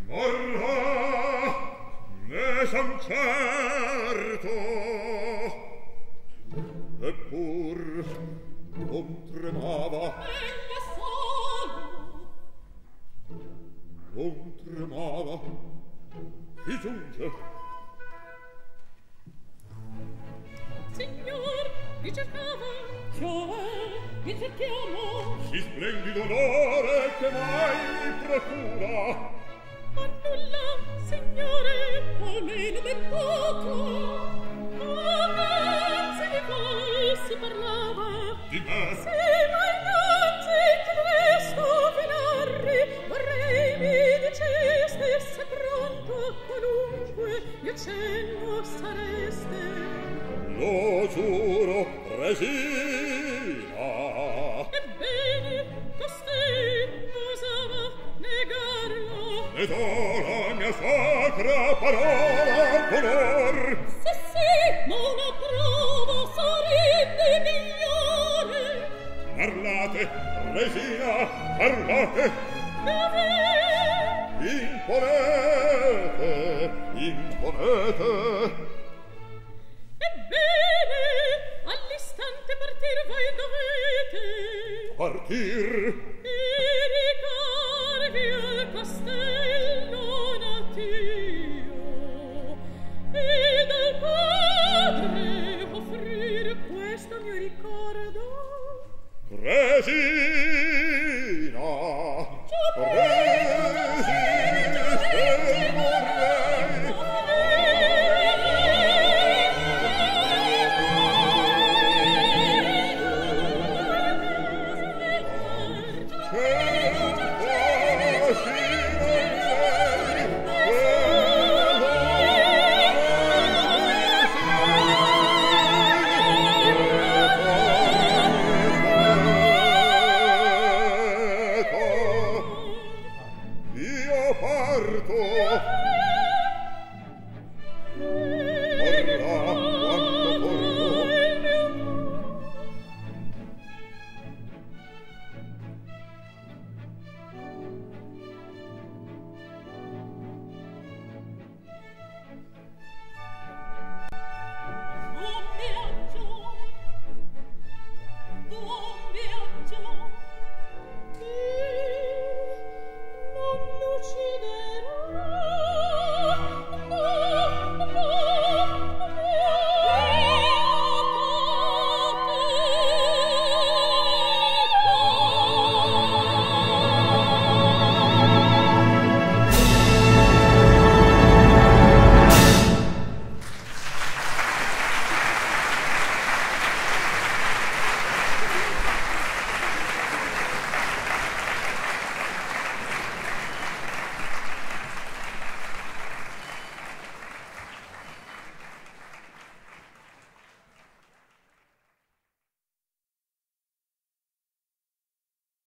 morrà, ne son certo. Eppur non tremava, non tremava. Chi giunge? Signor, vi cercava. Cioè, vi cerchiamo. Si splendido onore che mai mi procura. Ma nulla, signore, almeno ben poco. Innanzi di voi si parlava. Di me? Sì, ma innanzi che questo finarri vorrei mi diceste se pronto qualunque mi accenno sareste. Lo giuro, Resina. Ebbene, costei osava negarlo. Ne do la mia sacra parola d'onor. Sì, ma una prova sarebbe migliore. Parlate, Resina, parlate. Imponete, imponete. Ebbene, all'istante partir voi dovete. Partir? E ricarvi al castello natio e dal padre offrir questo mio ricordo. Resina! Resina! Se vorrei! Io parto